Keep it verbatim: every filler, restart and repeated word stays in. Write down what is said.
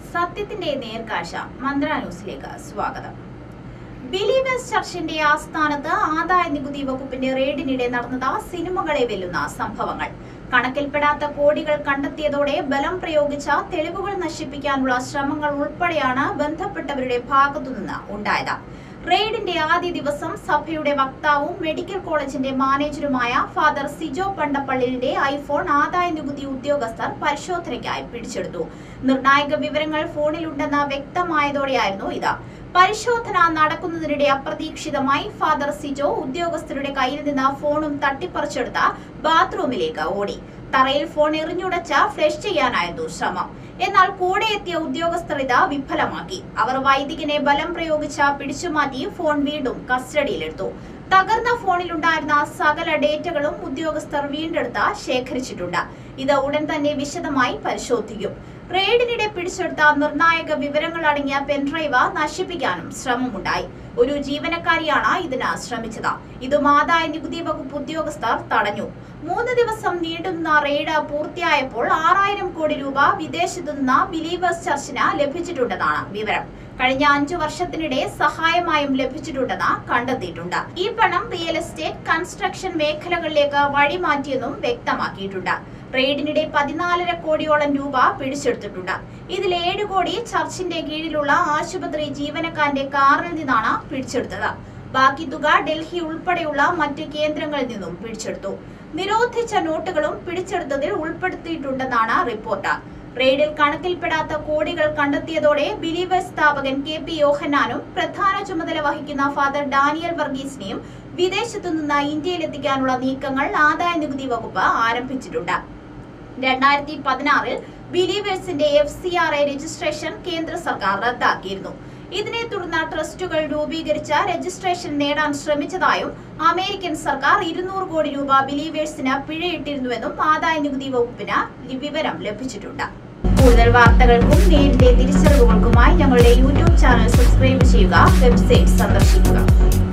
സത്യത്തിന്റെ നേർക്കാഴ്ച മന്ത്ര ന്യൂസിലേക്ക് സ്വാഗതം. ബിലീവേഴ്സ് ചർച്ചിന്റെ ആസ്ഥാനത്ത് ആദായ നികുതി വകുപ്പിന്റെ റെയ്ഡിനിടെ നടന്നത് സിനിമകളെ വെല്ലുന്ന സംഭവങ്ങൾ. കണക്കിൽപ്പെടാത്ത കോടികൾ കണ്ടെത്തിയതോടെ ബലം പ്രയോഗിച്ച തെളിവുകൾ നശിപ്പിക്കാനുള്ള ശ്രമങ്ങൾ ഉൾപ്പെടെയാണ് ബന്ധപ്പെട്ടവരുടെ ഭാഗത്തുനിന്ന് ഉണ്ടായത്. റെയ്ഡിന്റെ ആദ്യ ദിവസം സഭയുടെ വക്താവും മെഡിക്കൽ കോളേജിന്റെ മാനേജറുമായ ഫാദർ സിജോ പണ്ടപ്പള്ളിയുടെ ഐഫോൺ ആദായ നികുതി ഉദ്യോഗസ്ഥർ പരിശോധനയ്ക്കായി പിടിച്ചെടുത്തു. നിർണായക വിവരങ്ങൾ ഫോണിലുണ്ടെന്ന് വ്യക്തമായതോടെയായിരുന്നു ഇത്. പരിശോധന നടക്കുന്നതിനിടെ അപ്രതീക്ഷിതമായി ഫാദർ സിജോ ഉദ്യോഗസ്ഥരുടെ കയ്യിൽ നിന്ന് ഫോണും തട്ടിപ്പറിച്ചെടുത്ത ബാത്റൂമിലേക്ക് ഓടി. തറയിൽ ഫോൺ എറിഞ്ഞുടച്ച ഫ്ലഷ് ചെയ്യാനായിരുന്നു ശ്രമം. എന്നാൽ കൂടെ എത്തിയ ഉദ്യോഗസ്ഥർ ഇത് വിഫലമാക്കി. അവർ വൈദികനെ ബലം പ്രയോഗിച്ച പിടിച്ചുമാറ്റി ഫോൺ വീണ്ടും കസ്റ്റഡിയിലെടുത്തു. തകർന്ന ഫോണിലുണ്ടായിരുന്ന സകല ഡേറ്റകളും ഉദ്യോഗസ്ഥർ വീണ്ടെടുത്ത് ശേഖരിച്ചിട്ടുണ്ട്. ഇത് ഉടൻ തന്നെ വിശദമായി പരിശോധിക്കും. റെയ്ഡിനിടെ പിടിച്ചെടുത്ത നിർണായക വിവരങ്ങൾ അടങ്ങിയ പെൻഡ്രൈവ് നശിപ്പിക്കാനും ശ്രമമുണ്ടായി. ഒരു ജീവനക്കാരിയാണ് ഇതിന് ശ്രമിച്ചത്. ഇതും ആദായ നികുതി വകുപ്പ് ഉദ്യോഗസ്ഥർ തടഞ്ഞു. മൂന്ന് ദിവസം നീണ്ടുന്ന റെയ്ഡ് പൂർത്തിയായപ്പോൾ ആറായിരം കോടി രൂപ വിദേശത്തു നിന്ന് ബിലീവേഴ്സ് ചർച്ചിന് ലഭിച്ചിട്ടുണ്ടെന്നാണ് വിവരം. കഴിഞ്ഞ അഞ്ചു വർഷത്തിനിടെ സഹായമായും ലഭിച്ചിട്ടുണ്ടെന്ന് കണ്ടെത്തിയിട്ടുണ്ട്. ഈ പണം റിയൽ എസ്റ്റേറ്റ്, കൺസ്ട്രക്ഷൻ മേഖലകളിലേക്ക് വഴിമാറ്റിയെന്നും വ്യക്തമാക്കിയിട്ടുണ്ട്. റെയ്ഡിനിടെ പതിനാലര കോടിയോളം രൂപ പിടിച്ചെടുത്തിട്ടുണ്ട്. ഇതിൽ ഏഴ് കോടി ചർച്ചിന്റെ കീഴിലുള്ള ആശുപത്രി ജീവനക്കാരന്റെ കാറിൽ നിന്നാണ് പിടിച്ചെടുത്തത്. ബാക്കി തുക ഡൽഹി ഉൾപ്പെടെയുള്ള മറ്റ് കേന്ദ്രങ്ങളിൽ നിന്നും പിടിച്ചെടുത്തു. നിരോധിച്ച നോട്ടുകളും പിടിച്ചെടുത്തതിൽ ഉൾപ്പെടുത്തിയിട്ടുണ്ടെന്നാണ് റിപ്പോർട്ട്. റെയ്ഡിൽ കണക്കിൽപ്പെടാത്ത കോടികൾ കണ്ടെത്തിയതോടെ ബിലീവേഴ്സ് സ്ഥാപകൻ കെ പി യോഹന്നാനും പ്രധാന ചുമതല വഹിക്കുന്ന ഫാദർ ഡാനിയൽ വർഗീസിനെയും വിദേശത്തു നിന്ന് ഇന്ത്യയിലെത്തിക്കാനുള്ള നീക്കങ്ങൾ ആദായ നികുതി വകുപ്പ് ആരംഭിച്ചിട്ടുണ്ട്. രണ്ടായിരത്തി പതിനാറിൽ ബിലീവേഴ്സിന്റെ F C R A registration കേന്ദ്ര സർക്കാർ റദ്ദാക്കിയിരുന്നു. ഇതിനെ തുടർന്ന് ട്രസ്റ്റുകൾ രൂപീകരിച്ച രജിസ്ട്രേഷൻ നേടാൻ ശ്രമിച്ചതായും അമേരിക്കൻ സർക്കാർ ഇരുന്നൂറ് കോടി രൂപ ബിലീവേഴ്സിന് പിഴയിട്ടിരുന്നുവെന്നും ആദായ നികുതി വകുപ്പിന് വിവരം ലഭിച്ചിട്ടുണ്ട്. കൂടുതൽ വാർത്തകൾക്കും നേരിന്റെ തിരിച്ചറിവുകൾക്കുമായി ഞങ്ങളുടെ യൂട്യൂബ് ചാനൽ സബ്സ്ക്രൈബ് ചെയ്യുക. വെബ്സൈറ്റ് സന്ദർശിക്കുക.